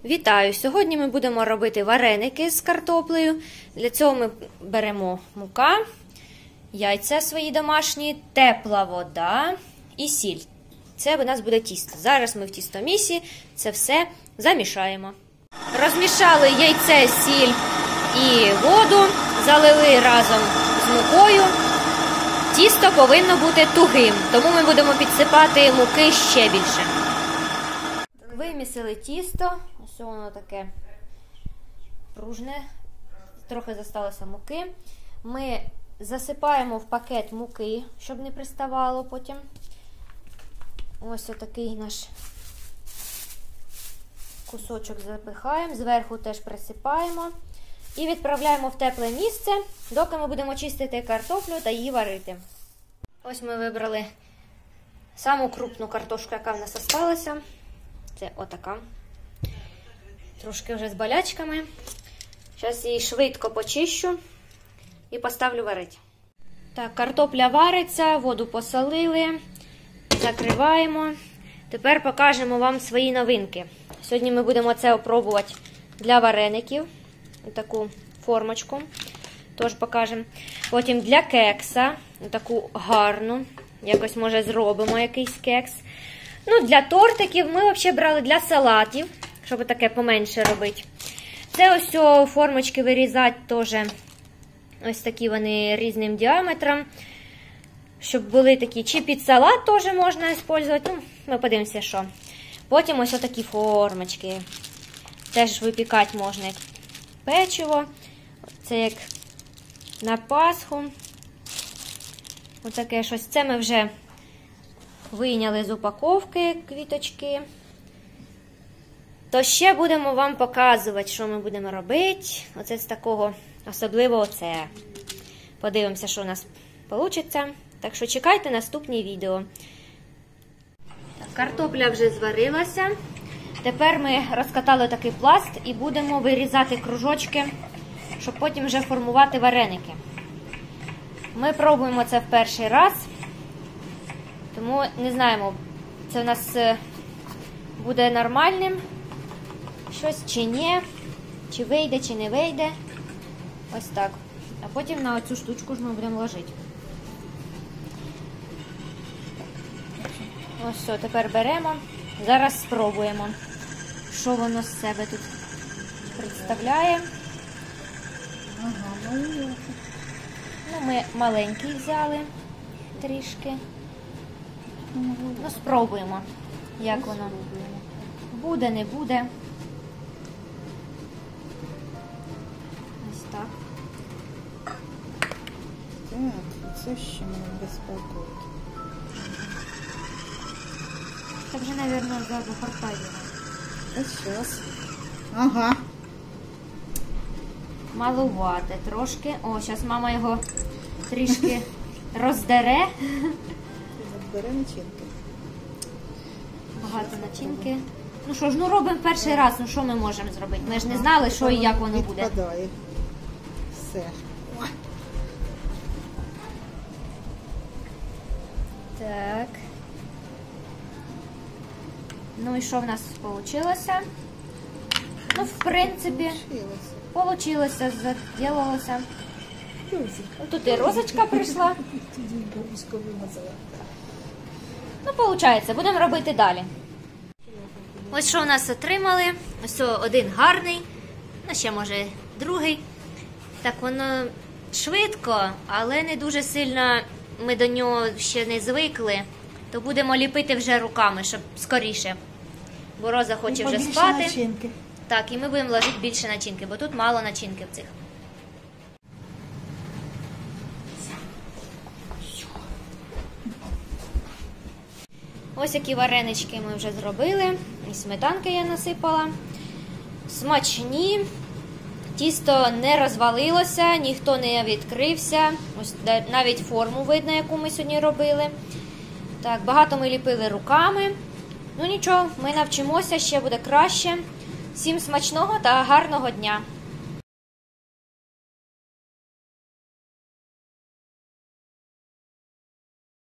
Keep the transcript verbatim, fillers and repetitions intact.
Вітаю! Сьогодні ми будемо робити вареники з картоплею. Для цього ми беремо мука, яйця свої домашні, тепла вода і сіль. Це у нас буде тісто. Зараз ми в тістомісі це все замішаємо. Розмішали яйце, сіль і воду, залили разом з мукою. Тісто повинно бути тугим, тому ми будемо підсипати муки ще більше. Вимісили тісто, ось воно таке пружне, трохи залишилося муки. Ми засипаємо в пакет муки, щоб не приставало потім. Ось отакий наш кусочок запихаємо, зверху теж присипаємо. І відправляємо в тепле місце, доки ми будемо чистити картоплю та її варити. Ось ми вибрали саму крупну картошку, яка в нас залишилася. Це отака. Трошки вже з болячками. Зараз її швидко почищу і поставлю варити. Так, картопля вариться, воду посолили, закриваємо. Тепер покажемо вам свої новинки. Сьогодні ми будемо це опробувати для вареників. Таку формочку. Тож покажемо. Потім для кекса. Таку гарну. Якось, може, зробимо якийсь кекс. Ну, для тортиків ми взагалі брали для салатів, щоб таке поменше робити. Це ось о, формочки вирізати теж. Ось такі вони різним діаметром. Щоб були такі, чи під салат теж можна використовувати. Ну, ми подивимося, що. Потім ось такі формочки. Теж випікати можна як печиво. Це як на Пасху. Ось таке щось. Це ми вже вийняли з упаковки квіточки. То ще будемо вам показувати, що ми будемо робити. Оце з такого, особливо оце. Подивимося, що у нас вийде. Так що чекайте наступні відео. Так, картопля вже зварилася. Тепер ми розкатали такий пласт і будемо вирізати кружочки, щоб потім вже формувати вареники. Ми пробуємо це в перший раз. Тому не знаємо, це в нас буде нормальним щось чи ні, чи вийде, чи не вийде. Ось так. А потім на оцю штучку ж ми будемо ложити. Ось все, тепер беремо. Зараз спробуємо, що воно з себе тут представляє. Ага, маленький. Ну, ми маленький взяли трішки. Ну, спробуємо, як воно буде, не буде. Ось так. Так, це ще мене безпокоїть. Це вже, мабуть, загортає. Ось зараз. Ага. Малувати трошки. О, зараз мама його трішки роздере. Розбере начинки. Багато начинки. Ну що ж, ну робимо перший раз, ну що ми можемо зробити? Ми ж не знали, що і як воно буде. Відпадає. Все. Так. Ну і що в нас вийшло? Ну, в принципі, вийшло, заділалося. Тут і розочка прийшла. Ну, виходить, будемо робити далі. Ось що у нас отримали. Ось один гарний, ну ще може другий. Так воно швидко, але не дуже сильно ми до нього ще не звикли. То будемо ліпити вже руками, щоб скоріше. Бо Роза хоче вже спати. Начинки. Так, і ми будемо ложити більше начинки, бо тут мало начинки в цих. Ось які варенички ми вже зробили. І сметанки я насипала. Смачні. Тісто не розвалилося, ніхто не відкрився. Ось навіть форму видно, яку ми сьогодні робили. Так, багато ми ліпили руками. Ну нічого, ми навчимося, ще буде краще. Всім смачного та гарного дня!